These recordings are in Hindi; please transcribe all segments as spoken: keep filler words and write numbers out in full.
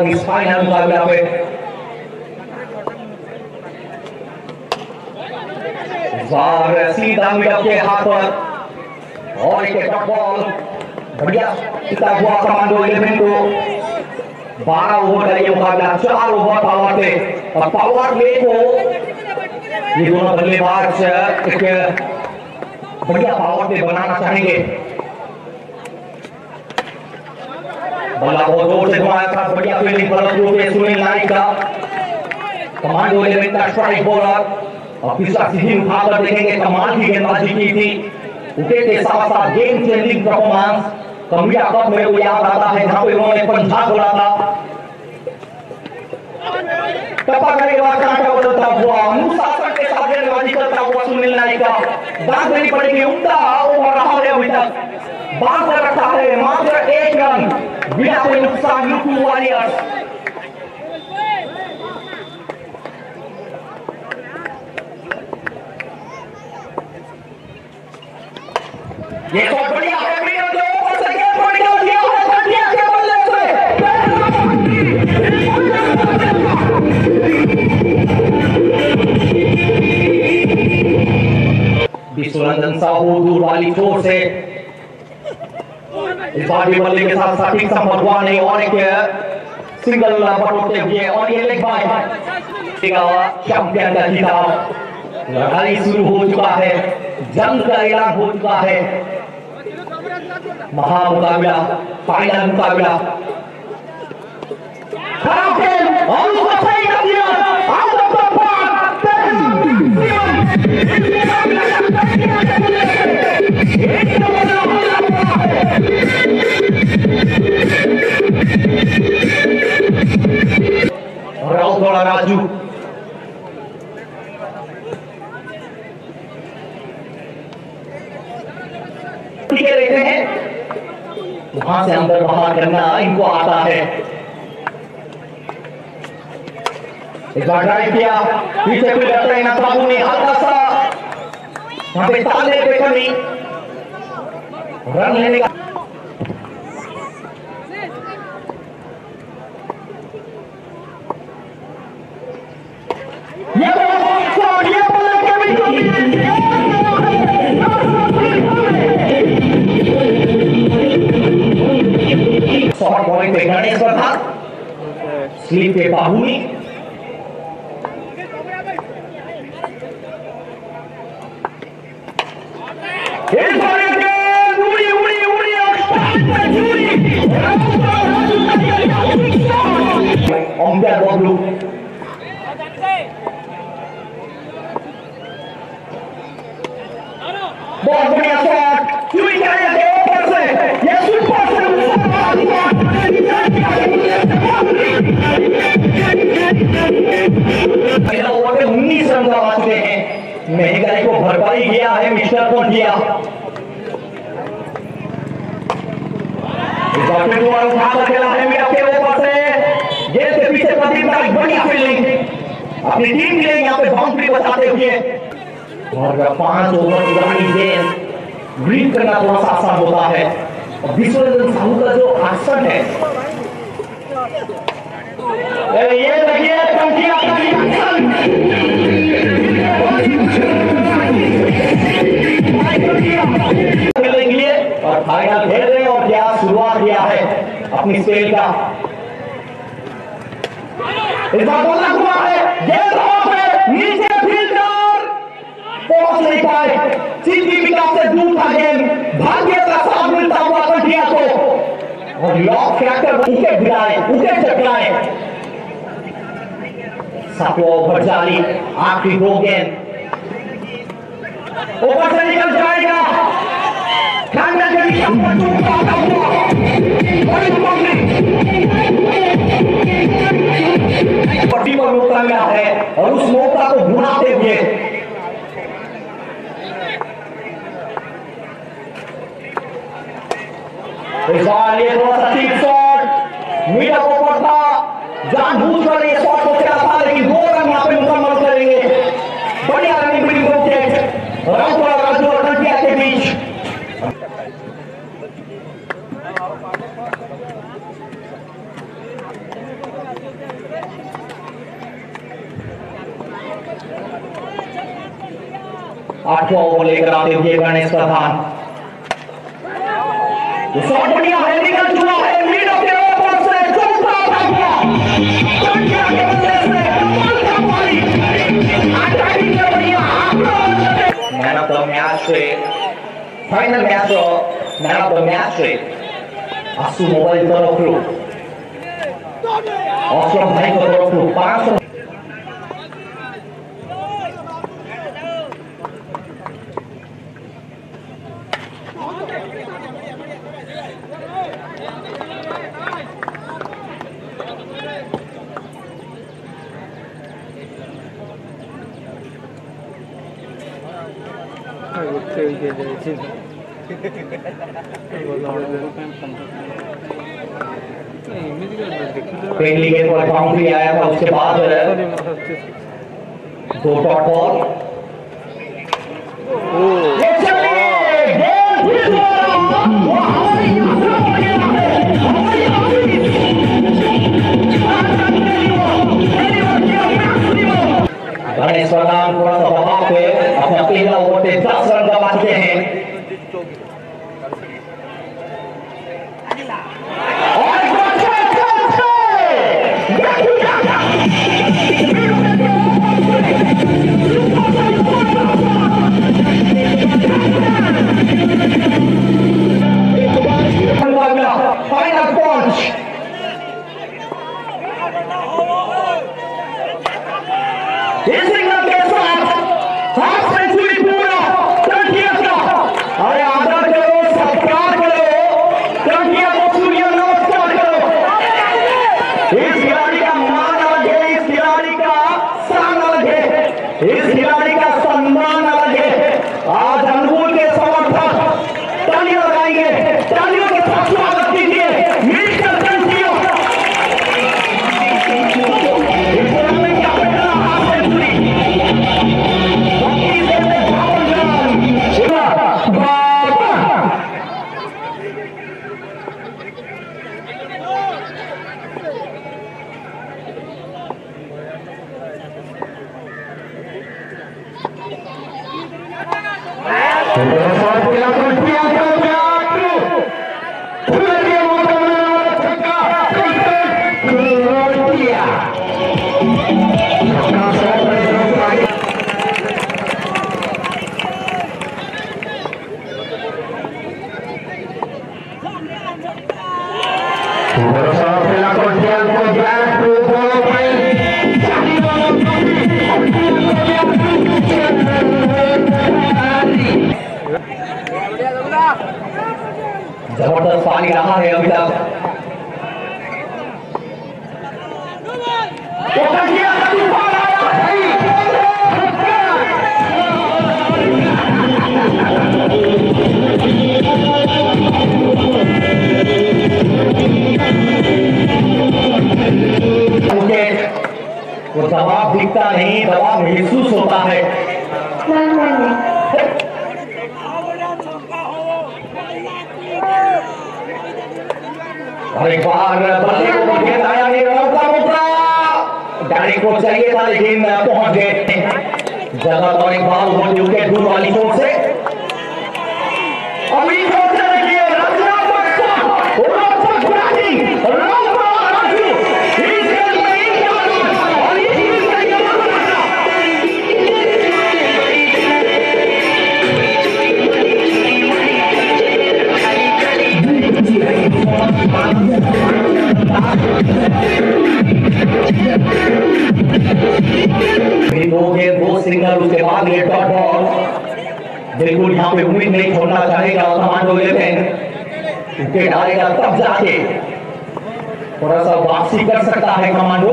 इस फाइनल मुकाबला पे। सीधा मिडल के हाथ पर और एक बॉल बढ़िया सीधा हुआ कमांडो इलेवन को। बारह ओवर का ये मुकाबला, चार ओवर पावर पे और पावर प्ले को ये दोनों बल्लेबाज एक बढ़िया पावर पे बनाना चाहेंगे। बल्ला बहुत जोर से घुमाया था, बढ़िया फील्डिंग पर सुनील नाइक का। कमांडो इलेवन का स्ट्राइक बॉलर और पिछला सीधी उठाकर देखेंगे, कमाल की गेंदबाजी की थी। विकेट के साथ साथ गेम चेंजिंग परफॉर्मेंस कमिया कप में वो याद आता है जहां पे उन्होंने पंजाब बोला था। टप्पा करने बाद कांटा बदलता हुआ अनुशासन के साथ गेंदबाजी करता हुआ सुनील नाइक का। दांत देनी पड़ेगी, उल्टा ओवर रहा है अभी तक। बांध कर रखा है मात्र एक रन बिना कोई नुकसान। यूपी वॉरियर्स ये तो बढ़िया है, मीडियम के ऊपर से गेंद को निकाल दिया है खटिया के बल्ले से। विश्वरंजन साहू दूर वाली छोर से इस बार भी बल्ले के साथ साथ ठीक संपर्क हुआ नहीं और एक सिंगल पटोते हुए और ये लेग बाय चैंपियन का खिताब। लड़ाई शुरू हो चुका है, जंग का ऐलान हो चुका है। महामुकाबला, फाइनल मुकाबला। खराब खेल और उसको सही कर दिया। Out of the park. Raut वाला राजू रहते हैं, वहां से अंदर बाहर करना इनको आता है। एक बार ट्राई किया, पीछे कोई डरता है ना, बाबू ने हल्का सा वहां पे ताले पे कमी रन लेने का। ये बॉल ये बॉल के बीच शॉट बॉलिंग पे गणेश पर था, स्लीप पे बाहुली। इस बार गेंद उड़ी उड़ी उड़ी और स्टार्ट पे जुड़ी। अंपायर बॉबलू बहुत बढ़िया शॉट, चुई जाएगा ऊपर से, ये सुपर से ओवर में उन्नीस रन का चुके हैं। महंगाई को भरपाई किया है मिस्टर कोटिया। इस बार फिर दोबारा उठाकर खेला है मीडिया के ऊपर से, गेंद के पीछे प्रदीप नाइक बढ़िया फील्डिंग अपनी टीम के लिए यहाँ पे बाउंड्री बचाते हुए। और पांच ओवर पुरानी गेंद ग्रीन करना थोड़ा सा आसान होता है। और विश्वरंजन साहू का जो आसन है, ये देखिए खेलेंगे और फाइनल खेल रहे हैं और क्या शुरुआत किया है अपनी स्पेल का। इस बार बोलना हुआ है, गेंद ऑफ है, नीचे फील्डर पहुंच नहीं पाए, सीधी विकेट से दूर था गेंद, भाग्य का साथ मिलता हुआ कंटिया को और लॉक फैक्टर विकेट गिराए, विकेट चटकाए। सातवां ओवर जारी, आखिरी दो गेंद ऊपर से निकल जाएगा। खाना के बीच पर टूटा हुआ बड़ी पट्टी पर मौका मिला है और उस मौका को भुनाते हुए इस बार ये थोड़ा सा ठीक शॉट मीडिया को पड़ता, जानबूझकर ये शॉट को खेला था, लेकिन दो रन यहाँ पे मुकम्मल करेंगे। बढ़िया रनिंग बिल्डिंग विकेट राउत और राजू और कंटिया के बीच। आठवां ओवर लेकर आते हुए गणेश प्रधान। तो शॉट बढ़िया है, निकल चुका है मिड ऑफ द ओवर से चौथा हुआ टंकिया के बल्ले से कमाल का पारी अटैकिंग के बढ़िया मैन ऑफ द मैच से final match man of the match से आसू मोबाइल तरफରୁ अशरफ भाई को तरफରୁ पांच पहली गेंद पर बाउंड्री आया था, उसके बाद दो डॉट बॉल गणेश प्रधान थोड़ा सा दबाव पे अपना पहला ओवर पे दस रन बना चुके हैं। फाइनल पॉइंट इस सिग्नल के साथ हाफ सेंचुरी पूरा टंकिया का। अरे आदर करो, सत्कार करो, टंकिया को सूर्य नमस्कार करो। इस खिलाड़ी का मान अलग है, इस खिलाड़ी का शान अलग है, इस खिलाड़ी का सम्मान अलग है। आज अनुकूल के समर्थक तालियां लगाएंगे, तालियों के साथ स्वागत कीजिए मिस्टर टंकिया। जबरदस्त पानी रहा है अभी तक। वो दबाव दिखता नहीं, दबाव महसूस होता है। और एक बार बल्ले को गेंद आया नहीं, रौका मुकरा डायरेक्ट को चाहिए था लेकिन पहुंच गए जगह पर। एक बार वो विकेट दूर वाली चोट से अभी चोट से देखिए रचनात्मक शॉट, रोचक बैटिंग, रौका राजू इस गेंद में एक शॉट और इस गेंद का ये मामला दो गेंद दो सिंगल, उसके बाद ये डॉट बॉल। बिल्कुल यहाँ पे उम्मीद नहीं छोड़ना चाहेगा कमांडो इलेवन, विकेट आएगा तब जाके थोड़ा सा वापसी कर सकता है कमांडो।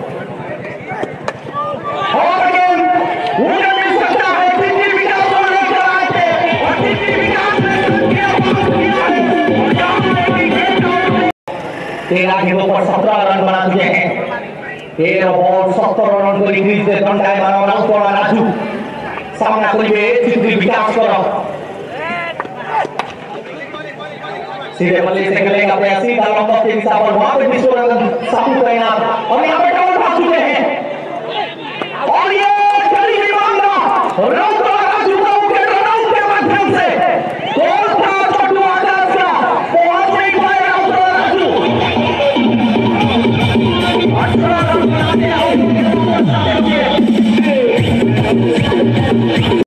और गेंद उन्हें मिल सकता है, तीसरी विकेट को लेकर आए थे और तीसरी विकेट तेरह गेंदों पर सत्रह रन बना चुके हैं। तेरह बॉल सत्तर रन को इंग्लिश से दंड है मानो आउट होना राजू सामना करिए तीसरी विकेट करो सीधे बल्ले से खेलेगा प्रयासी डालम के हिसाब पर वहां पे विश्वरंजन साहू तैनात और यहां पे डाउन भाग चुके हैं और ये चली गई मामला रन राजू का तेरा